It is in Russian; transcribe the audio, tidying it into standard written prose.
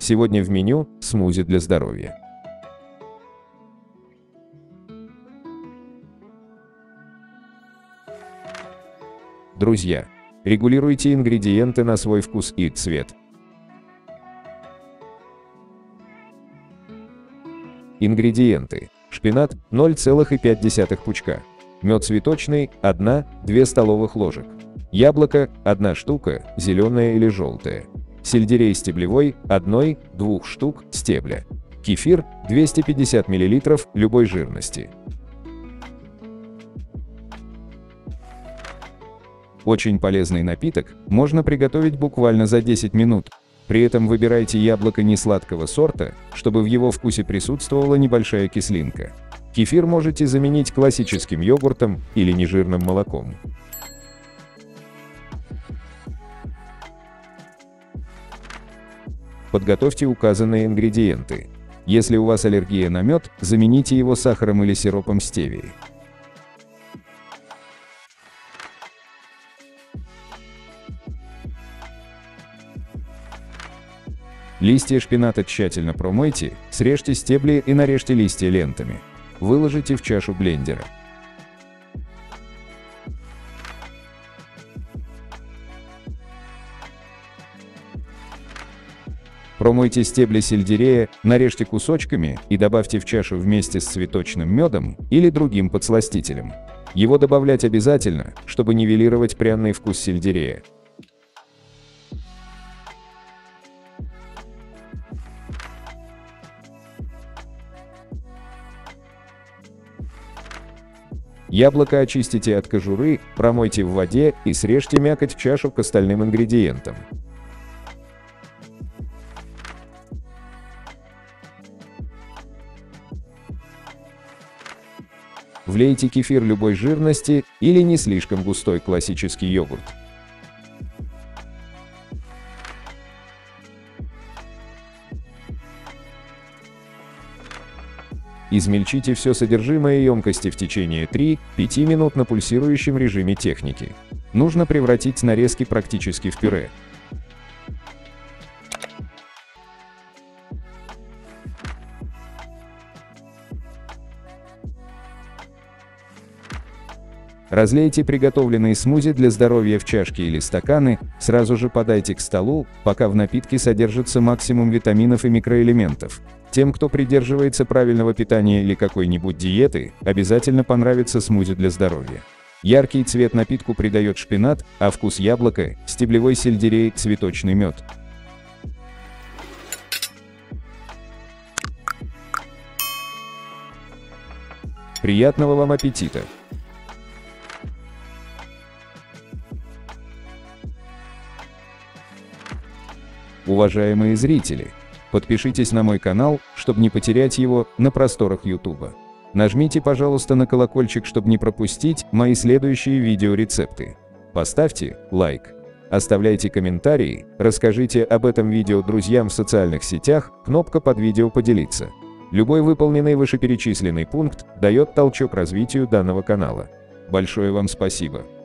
Сегодня в меню смузи для здоровья. Друзья, регулируйте ингредиенты на свой вкус и цвет. Ингредиенты. Шпинат 0,5 пучка. Мед цветочный 1-2 столовых ложек. Яблоко 1 штука, зеленое или желтое. Сельдерей стеблевой 1-2 штук стебля. Кефир 250 мл любой жирности. Очень полезный напиток можно приготовить буквально за 10 минут. При этом выбирайте яблоко несладкого сорта, чтобы в его вкусе присутствовала небольшая кислинка. Кефир можете заменить классическим йогуртом или нежирным молоком. Подготовьте указанные ингредиенты. Если у вас аллергия на мед, замените его сахаром или сиропом стевии. Листья шпината тщательно промойте, срежьте стебли и нарежьте листья лентами. Выложите в чашу блендера. Промойте стебли сельдерея, нарежьте кусочками и добавьте в чашу вместе с цветочным медом или другим подсластителем. Его добавлять обязательно, чтобы нивелировать пряный вкус сельдерея. Яблоко очистите от кожуры, промойте в воде и срежьте мякоть в чашу к остальным ингредиентам. Влейте кефир любой жирности или не слишком густой классический йогурт. Измельчите все содержимое емкости в течение 3-5 минут на пульсирующем режиме техники. Нужно превратить нарезки практически в пюре. Разлейте приготовленные смузи для здоровья в чашки или стаканы, сразу же подайте к столу, пока в напитке содержится максимум витаминов и микроэлементов. Тем, кто придерживается правильного питания или какой-нибудь диеты, обязательно понравится смузи для здоровья. Яркий цвет напитку придает шпинат, а вкус яблока, стеблевой сельдерей, цветочный мед. Приятного вам аппетита! Уважаемые зрители, подпишитесь на мой канал, чтобы не потерять его на просторах YouTube. Нажмите, пожалуйста, на колокольчик, чтобы не пропустить мои следующие видеорецепты. Поставьте лайк, оставляйте комментарии, расскажите об этом видео друзьям в социальных сетях, кнопка под видео «Поделиться». Любой выполненный вышеперечисленный пункт дает толчок развитию данного канала. Большое вам спасибо!